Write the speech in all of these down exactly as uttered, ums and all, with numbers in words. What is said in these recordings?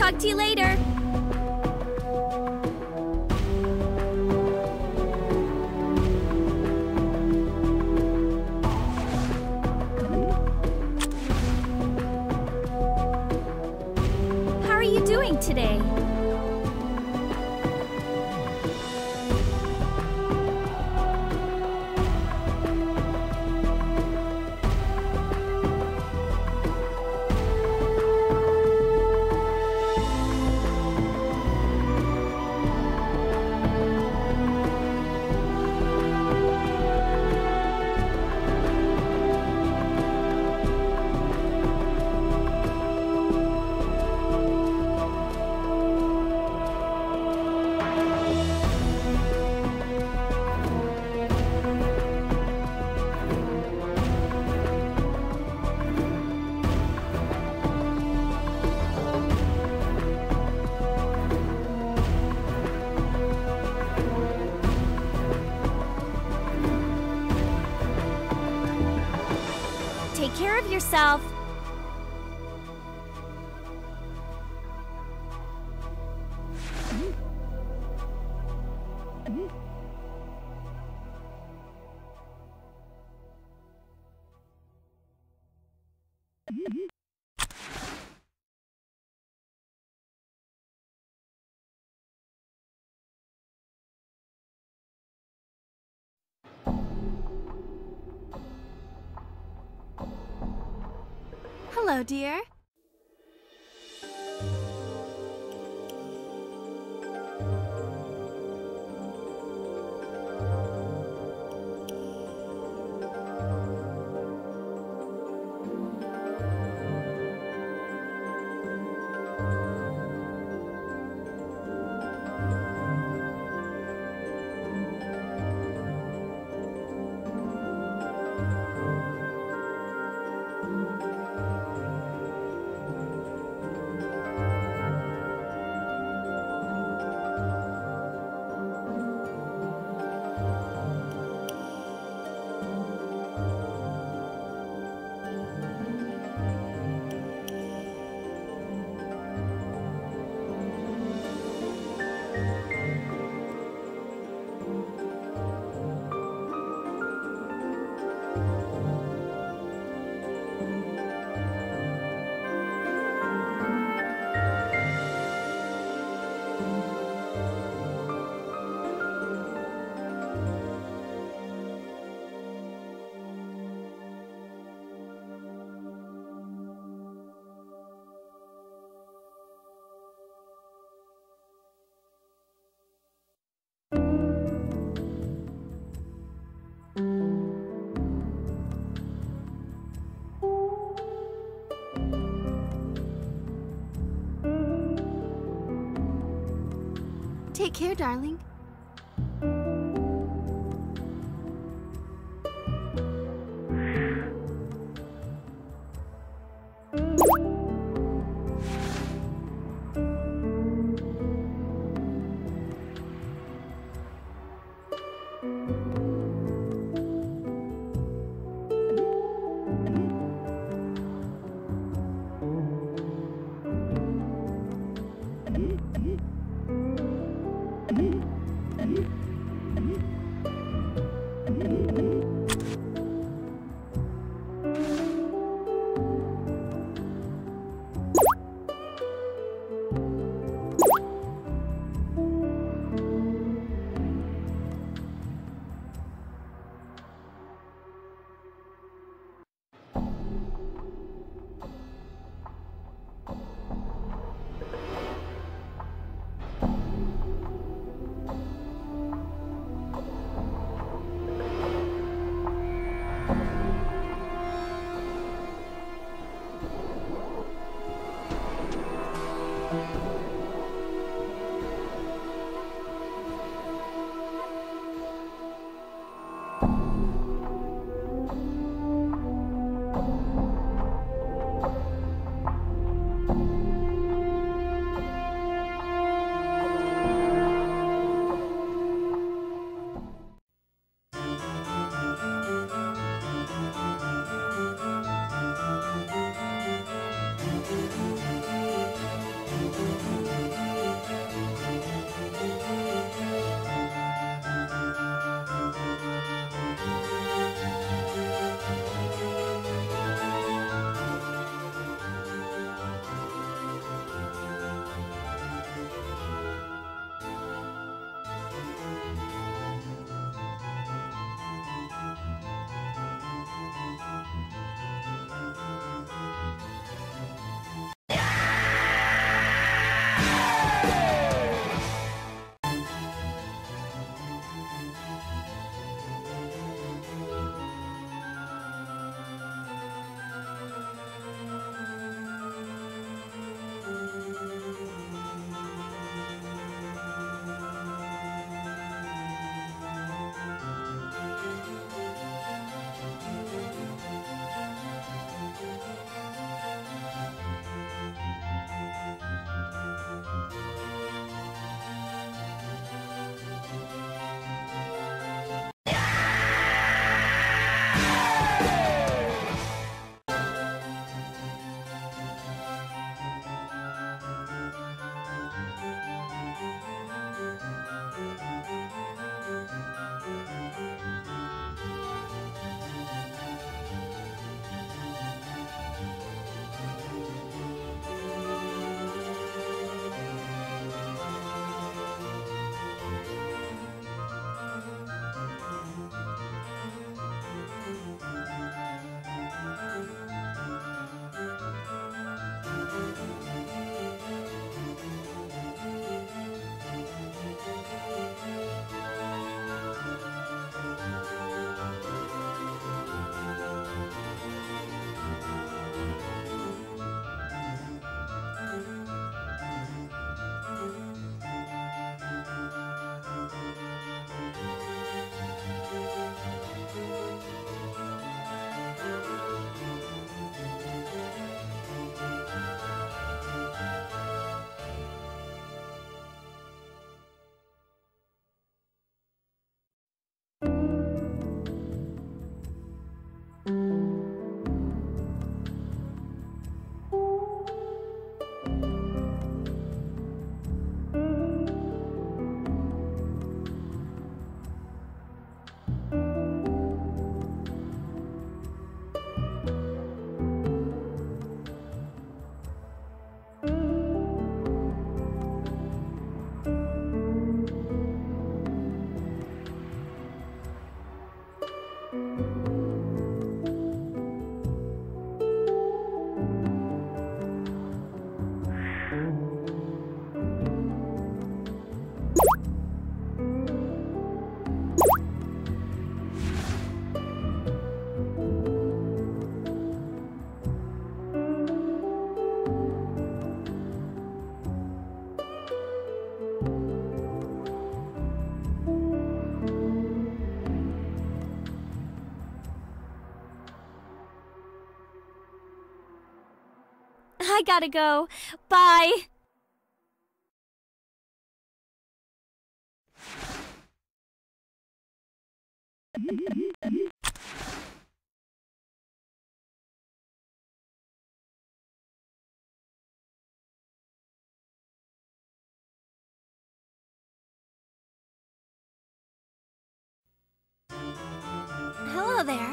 Talk to you later. How are you doing today? Take care of yourself. Hello, dear. Take care, darling. I gotta go. Bye. Hello there.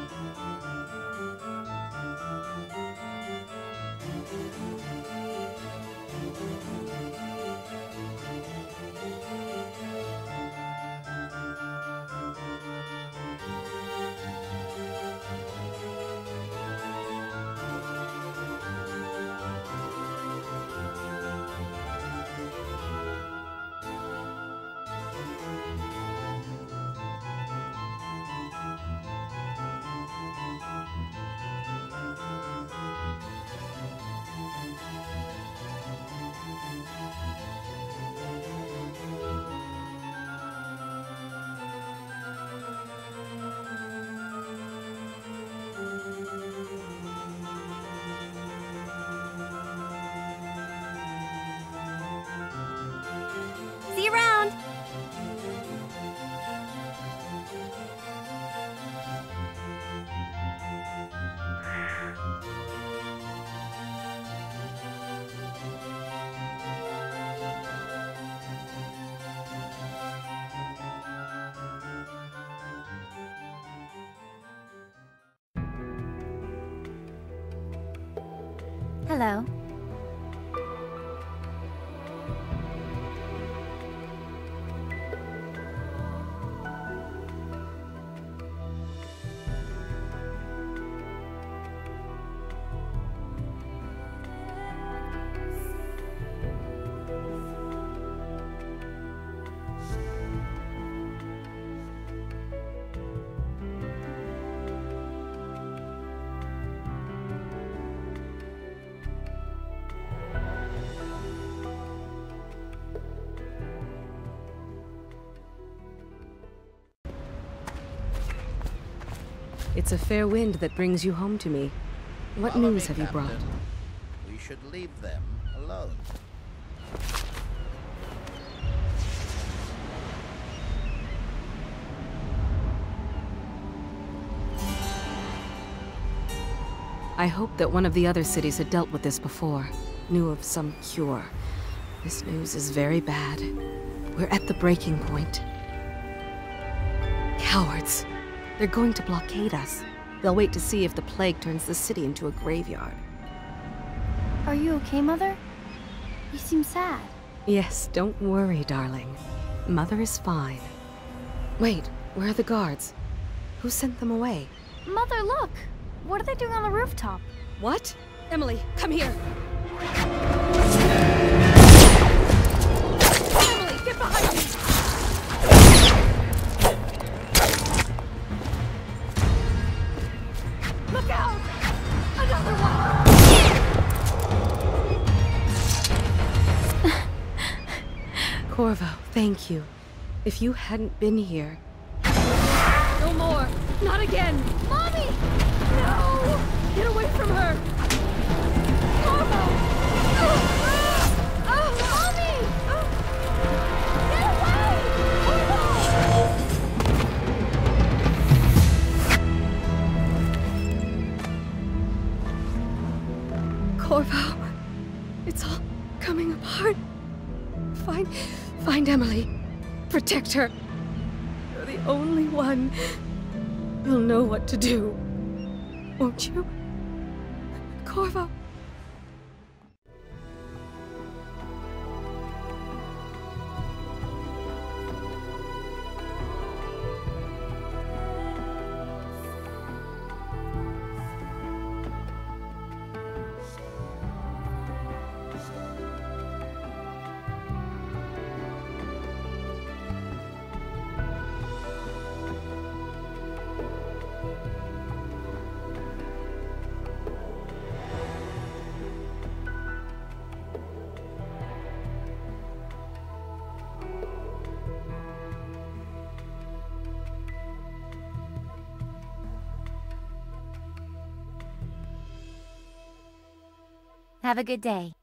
See you around. Hello. It's a fair wind that brings you home to me. What Follow news me, have you brought? Captain. We should leave them alone. I hoped that one of the other cities had dealt with this before, knew of some cure. This news is very bad. We're at the breaking point. Cowards! They're going to blockade us. They'll wait to see if the plague turns the city into a graveyard. Are you okay, Mother? You seem sad. Yes, don't worry, darling. Mother is fine. Wait, where are the guards? Who sent them away? Mother, look! What are they doing on the rooftop? What? Emily, come here! Emily, get behind me! Look out! Another one! Corvo, thank you. If you hadn't been here... No more! Not again! Mommy! No! Get away from her! Corvo! Oh, Mommy! Get away! Corvo, it's all coming apart. Find, find Emily. Protect her. You're the only one who'll know what to do. Won't you? Corvo. Have a good day.